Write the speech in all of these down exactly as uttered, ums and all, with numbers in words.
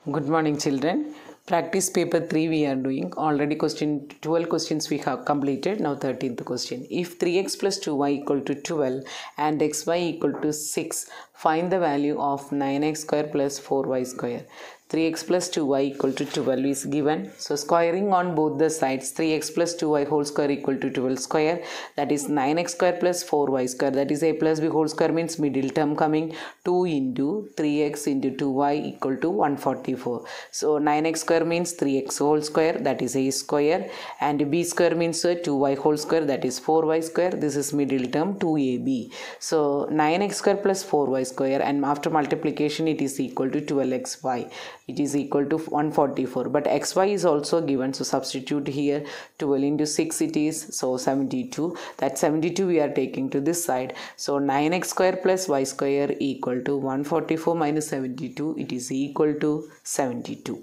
Good morning, children. Practice paper three we are doing. Already question twelve questions we have completed. Now thirteenth question. If three x plus two y equal to twelve and xy equal to six, find the value of nine x square plus four y square. three x plus two y equal to twelve is given. So squaring on both the sides, three x plus two y whole square equal to twelve square. That is nine x square plus four y square. That is a plus b whole square means middle term coming. two into three x into two y equal to one hundred forty-four. So nine x square means three x whole square, that is a square, and b square means two y whole square, that is four y square. This is middle term two a b. So nine x square plus four y square, and after multiplication it is equal to twelve x y. It is equal to one hundred forty-four, but xy is also given, so substitute here. twelve into six it is, so seventy-two. That seventy-two we are taking to this side. So nine x square plus y square equal to one hundred forty-four minus seventy-two, it is equal to seventy-two.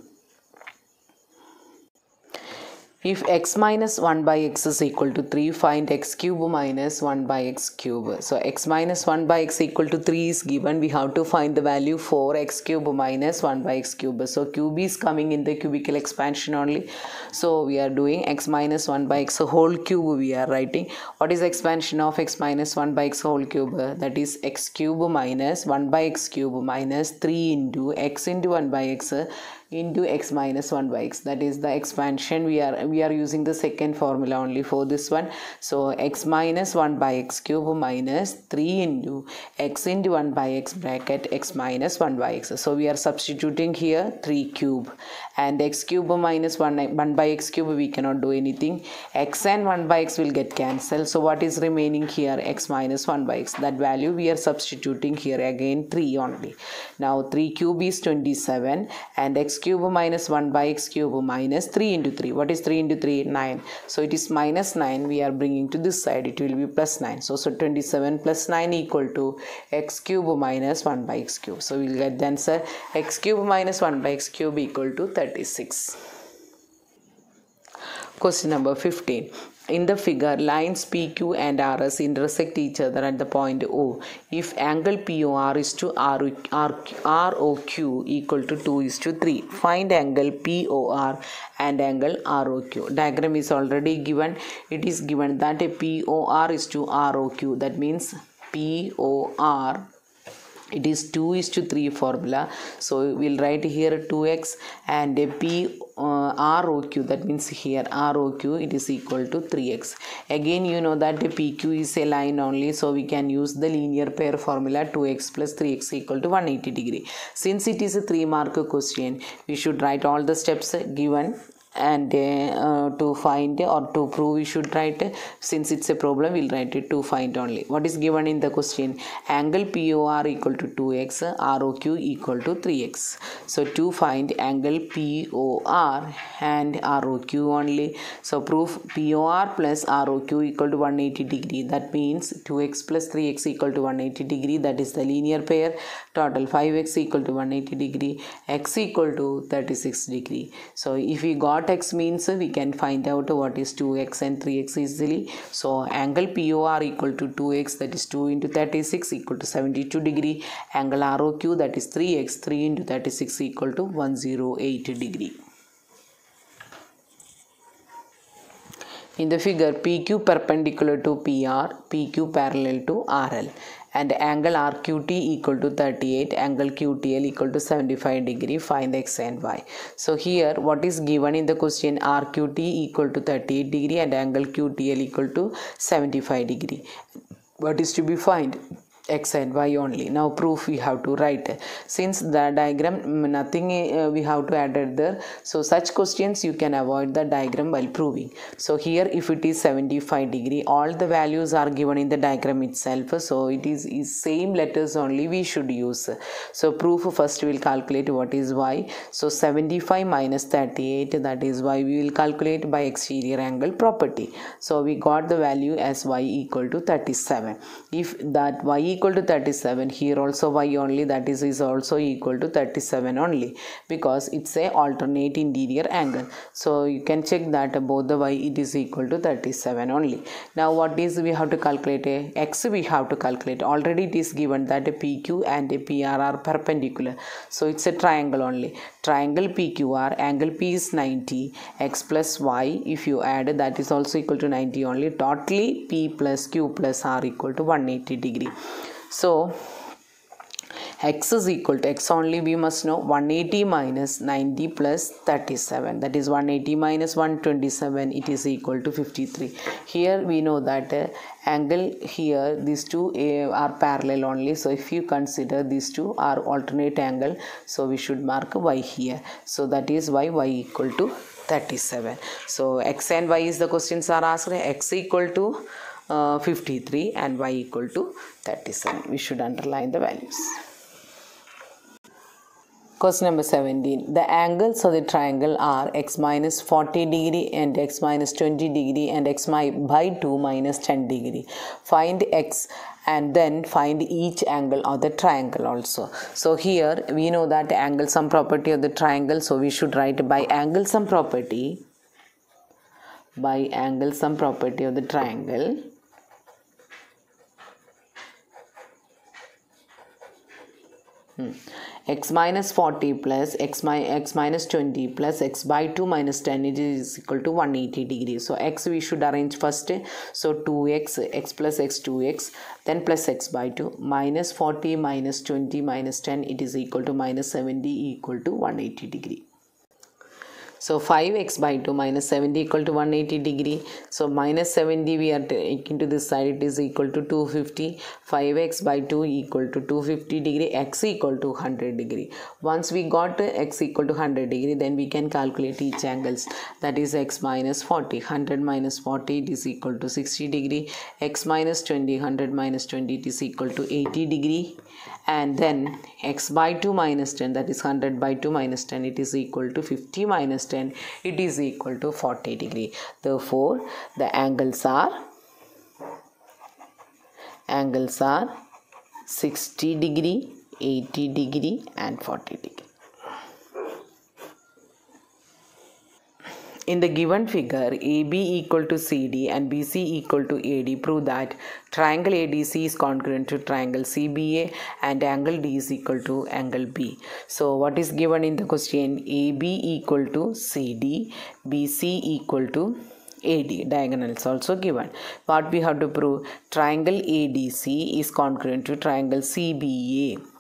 If x minus one by x is equal to three, find x cube minus one by x cube. So x minus one by x equal to three is given. We have to find the value for x cube minus one by x cube. So cube is coming in the cubical expansion only. So we are doing x minus one by x whole cube we are writing. What is expansion of x minus one by x whole cube? That is x cube minus one by x cube minus three into x into one by x into x minus one by x. That is the expansion. We are we are using the second formula only for this one. So x minus one by x cube minus three into x into one by x bracket x minus one by x. So we are substituting here three cube, and x cube minus one, one by x cube we cannot do anything. X and one by x will get cancelled. So what is remaining here? X minus one by x. That value we are substituting here again three only. Now three cube is twenty-seven, and x cube minus one by x cube minus three into three. What is three into three? nine. So it is minus nine. We are bringing to this side. It will be plus nine. So, so twenty-seven plus nine equal to x cube minus one by x cube. So we will get the answer x cube minus one by x cube equal to thirty-six. Question number fifteen. In the figure, lines P Q and R S intersect each other at the point O. If angle P O R is to R O Q equal to two is to three, find angle P O R and angle R O Q. Diagram is already given. It is given that a P O R is to R O Q. That means P O R, it is two is to three formula. So we'll write here two x, and a P uh, R O Q, that means here R O Q, it is equal to three x. Again you know that the P Q is a line only, so we can use the linear pair formula. Two x plus three x equal to one hundred eighty degree. Since it is a three mark question, we should write all the steps given, and uh, to find or to prove we should write. Since it's a problem, we'll write it to find only. What is given in the question? Angle P O R equal to two x, R O Q equal to three x. So to find angle P O R and R O Q only. So proof P O R plus R O Q equal to one hundred eighty degree. That means two x plus three x equal to one hundred eighty degree. That is the linear pair. Total five x equal to one hundred eighty degree. X equal to thirty-six degree. So if we got x means we can find out what is two x and three x easily. So angle P O R equal to two x, that is two into thirty-six equal to seventy-two degree. Angle R O Q, that is three x, three into thirty-six equal to one hundred eight degree. In the figure, P Q perpendicular to P R, P Q parallel to R L, and angle R Q T equal to thirty-eight, angle Q T L equal to seventy-five degree. Find x and y. So here what is given in the question? R Q T equal to thirty-eight degree and angle Q T L equal to seventy-five degree. What is to be find? X and y only. Now proof we have to write. Since the diagram nothing uh, we have to add it there, so such questions you can avoid the diagram while proving. So here if it is seventy-five degree, all the values are given in the diagram itself, so it is, is same letters only we should use. So proof first we will calculate what is y. So seventy-five minus thirty-eight, that is y, we will calculate by exterior angle property. So we got the value as y equal to thirty-seven. If that y equal to thirty-seven, here also y only, that is is also equal to thirty-seven only, because it's a alternate interior angle. So you can check that both the y it is equal to thirty-seven only. Now what is we have to calculate? A x we have to calculate. Already it is given that a P Q and a P R are perpendicular, so it's a triangle only. Triangle P Q R, angle P is ninety, x plus y, if you add, that is also equal to ninety only. Totally P plus Q plus R equal to one hundred eighty degree. So x is equal to, x only we must know, one hundred eighty minus ninety plus thirty-seven, that is one hundred eighty minus one hundred twenty-seven, it is equal to fifty-three. Here we know that uh, angle here, these two uh, are parallel only, so if you consider these two are alternate angle, so we should mark y here. So that is why y equal to thirty-seven. So x and y is the questions are asked. X equal to uh, fifty-three and y equal to thirty-seven. We should underline the values. Question number seventeen. The angles of the triangle are x minus forty degree and x minus twenty degree and x by two minus ten degree. Find x and then find each angle of the triangle also. So here we know that angle sum property of the triangle, so we should write by angle sum property, by angle sum property of the triangle. Hmm. X minus forty plus x, my, x minus twenty plus x by two minus ten, it is equal to one hundred eighty degrees. So x we should arrange first. So two x, x plus x, two x, then plus x by two, minus forty minus twenty minus ten, it is equal to minus seventy equal to one hundred eighty degree. So five x by two minus seventy equal to one hundred eighty degree. So minus seventy we are taking to this side, it is equal to two hundred fifty. five x by two equal to two hundred fifty degree, x equal to one hundred degree. Once we got x equal to one hundred degree, then we can calculate each angles. That is x minus forty. one hundred minus forty, it is equal to sixty degree. X minus twenty, one hundred minus twenty, it is equal to eighty degree. And then x by two minus ten, that is one hundred by two minus ten, it is equal to fifty minus ten, it is equal to forty degree. Therefore the angles are angles are sixty degree, eighty degree and forty degree. In the given figure, A B equal to C D and B C equal to A D, prove that triangle A D C is congruent to triangle C B A and angle D is equal to angle B. So what is given in the question? A B equal to C D, B C equal to A D, diagonals also given. What we have to prove? Triangle A D C is congruent to triangle C B A.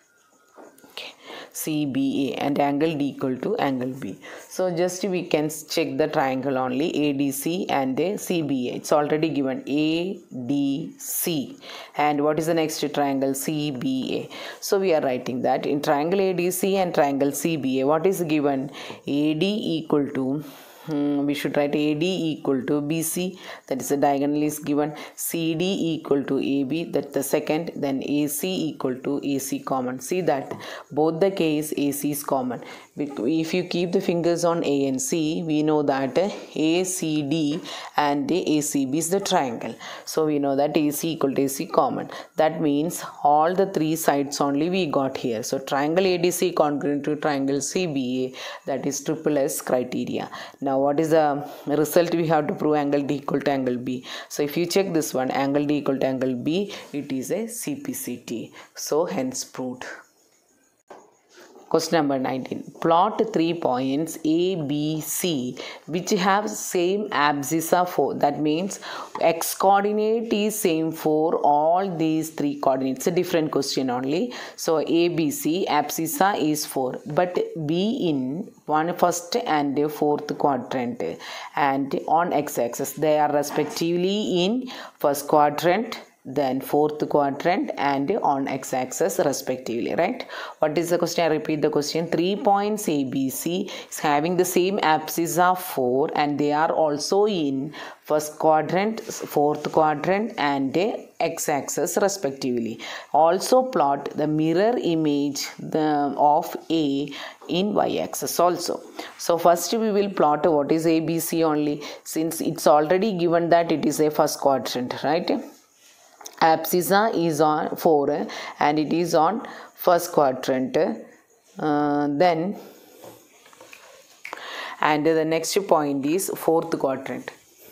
C B A and angle D equal to angle B. So just we can check the triangle only, A D C and a C B A. It's already given A D C. And what is the next triangle? C B A. So we are writing that in triangle A D C and triangle C B A, what is given? A D equal to Hmm, we should write A D equal to B C, that is the diagonal is given. C D equal to A B, that the second. Then A C equal to A C common. See that both the case A C is common. If you keep the fingers on A and C, we know that A C D and A C B is the triangle. So we know that A C equal to A C common. That means all the three sides only we got here. So triangle A D C congruent to triangle C B A, that is triple S criteria. Now what is the result? We have to prove angle D equal to angle B. So if you check this one, angle D equal to angle B, it is a C P C T. So hence proved. Question number nineteen. Plot three points A, B, C which have same abscissa four. That means x coordinate is same for all these three coordinates. It's a different question only. So A, B, C abscissa is four, but B in one first and fourth quadrant, and on x-axis they are respectively in first quadrant, then fourth quadrant and on x-axis respectively, right? What is the question? I repeat the question. Three points A, B, C is having the same abscissa four and they are also in first quadrant, fourth quadrant and x-axis respectively. Also plot the mirror image the, of A in y-axis also. So first we will plot what is A, B, C only, since it's already given that it is a first quadrant, right? Abscissa is on four and it is on first quadrant. Uh, then and the next point is fourth quadrant.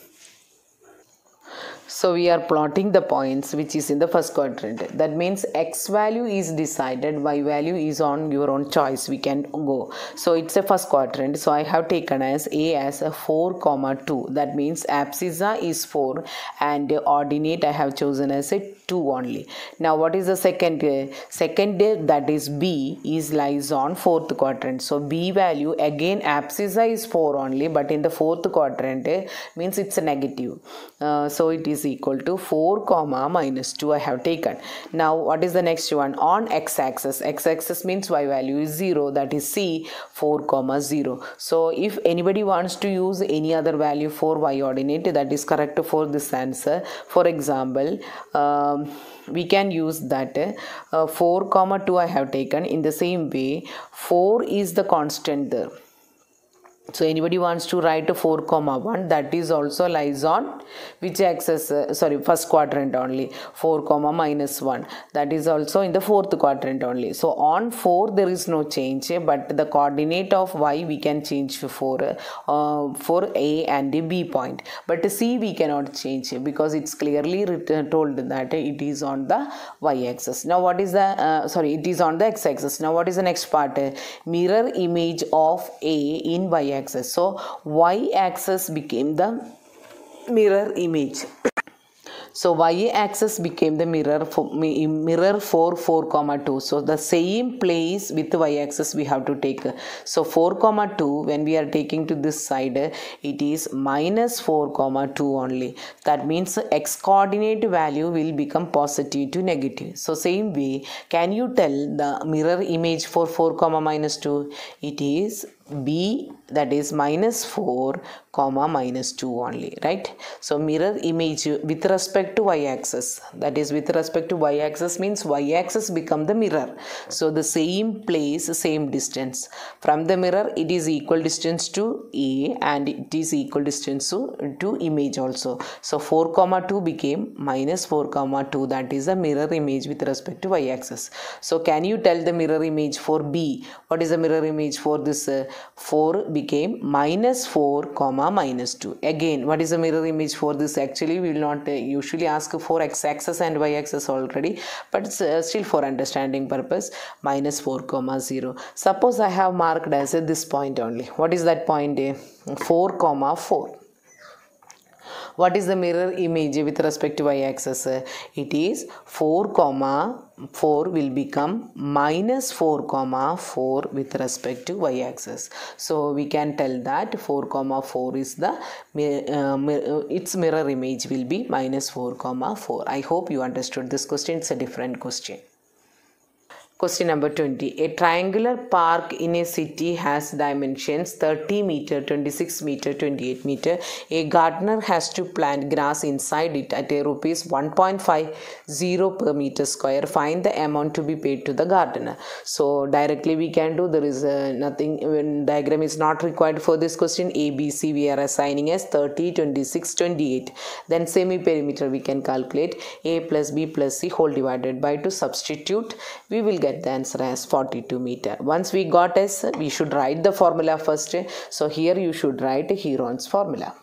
So we are plotting the points which is in the first quadrant. That means x value is decided, y value is on your own choice. We can go. So it's a first quadrant. So I have taken as A as a four comma two. That means abscissa is four and the ordinate I have chosen as a two only. Now what is the second? Second, that is B, is lies on fourth quadrant. So B value again abscissa is four only, but in the fourth quadrant means it's a negative. Uh, so it is equal to four comma minus two I have taken. Now what is the next one? On x-axis, x-axis means y value is zero, that is C, four comma zero. So if anybody wants to use any other value for y ordinate, that is correct for this answer. For example, um, we can use that uh, four comma two I have taken. In the same way, four is the constant there. So anybody wants to write four comma one, that is also lies on which axis? Uh, sorry, first quadrant only. four comma minus one, that is also in the fourth quadrant only. So on four there is no change, but the coordinate of y we can change for uh, for A and B point, but C we cannot change because it's clearly written, told that it is on the y axis. Now what is the uh, sorry it is on the x axis. Now what is the next part? Mirror image of A in y axis. So y-axis became the mirror image. So y-axis became the mirror for mirror for four comma two. So the same place with y-axis we have to take. So four comma two, when we are taking to this side, it is minus four comma two only. That means x coordinate value will become positive to negative. So same way, can you tell the mirror image for four comma minus two? It is B, that is minus four comma minus two only, right? So mirror image with respect to y-axis, that is with respect to y-axis means y-axis become the mirror. So the same place, same distance. From the mirror it is equal distance to A and it is equal distance to, to image also. So four comma two became minus four comma two, that is a mirror image with respect to y-axis. So can you tell the mirror image for B? What is the mirror image for this? Uh, four became minus four comma minus two. Again, what is the mirror image for this? Actually we will not uh, usually ask for x-axis and y-axis already, but uh, still for understanding purpose, minus four comma zero. Suppose I have marked as uh, this point only. What is that point? Uh, four comma four. What is the mirror image with respect to y-axis? It is four comma four will become minus four comma four with respect to y-axis. So we can tell that four comma four is the uh, mirror, its mirror image will be minus four comma four. I hope you understood this question. It's a different question. Question number twenty. A triangular park in a city has dimensions thirty meter, twenty-six meter, twenty-eight meter. A gardener has to plant grass inside it at a rupees one point five zero per meter square. Find the amount to be paid to the gardener. So directly we can do, there is uh, nothing, when diagram is not required for this question. A, B, C we are assigning as thirty, twenty-six, twenty-eight. Then semi perimeter we can calculate A plus B plus C whole divided by two. Substitute, we will get the answer as forty-two meter. Once we got S, we should write the formula first. So here you should write Heron's formula.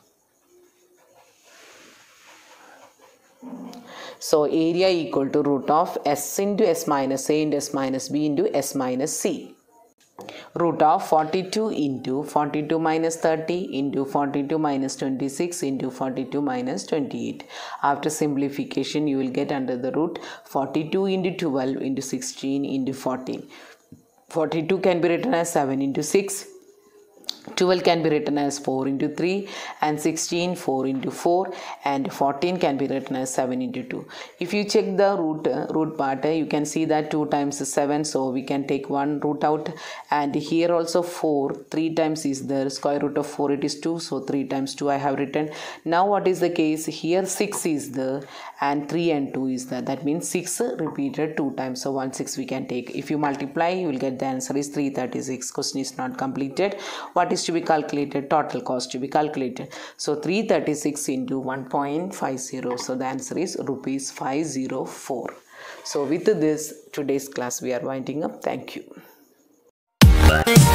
So area equal to root of S into S minus A into S minus B into S minus C. Root of forty-two into forty-two minus thirty into forty-two minus twenty-six into forty-two minus twenty-eight. After simplification you will get under the root forty-two into twelve into sixteen into fourteen. forty-two can be written as seven into six. twelve can be written as four into three, and sixteen four into four, and fourteen can be written as seven into two. If you check the root uh, root part, uh, you can see that two times is seven, so we can take one root out, and here also four, three times is the square root of four, it is two, so three times two I have written. Now what is the case? Here six is there and three and two is there, that means six repeated two times, so one six we can take. If you multiply you will get the answer is three hundred thirty-six. Question is not completed. What is is to be calculated? Total cost to be calculated. So three hundred thirty-six into one point five zero. So the answer is rupees five hundred four. So with this, today's class we are winding up. Thank you.